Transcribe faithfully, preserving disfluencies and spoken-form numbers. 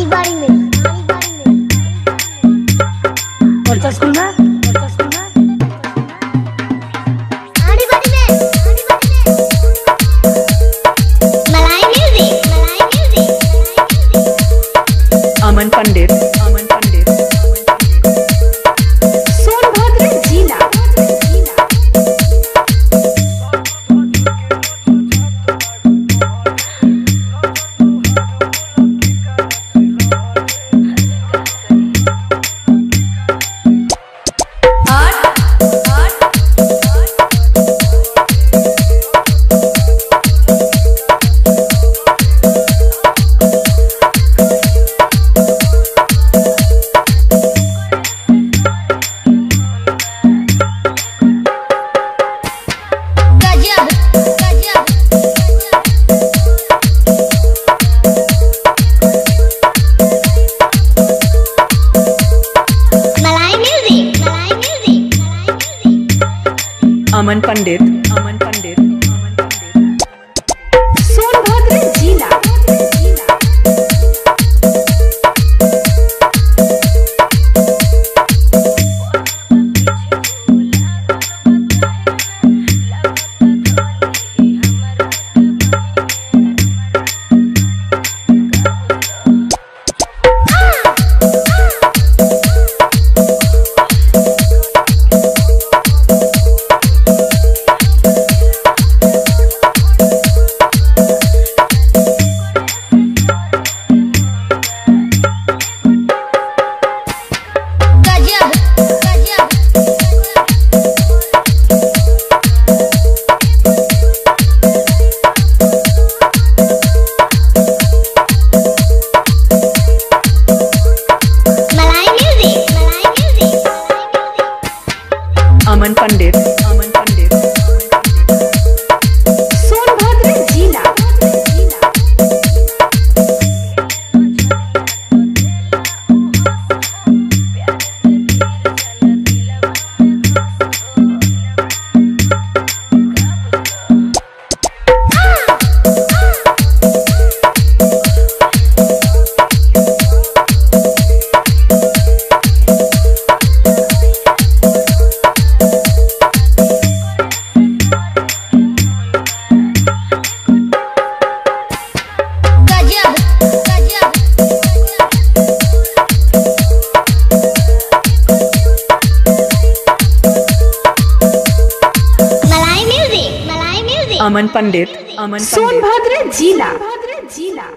बाड़ी में कौन सा स्कूल में कौन सा स्कूल में आड़ी बाड़ी में आड़ी बाड़ी में मलाई म्यूजिक मलाई म्यूजिक अमन पंडित अमन पंडित सोनभद्र जिला अमन पंडित अमन पंडित अमन पंडित सोनभद्र जिला अमन पंडित अमन पंडित सोनभद्र जिला अमन पंडित अमन सोनभद्र जिला जिला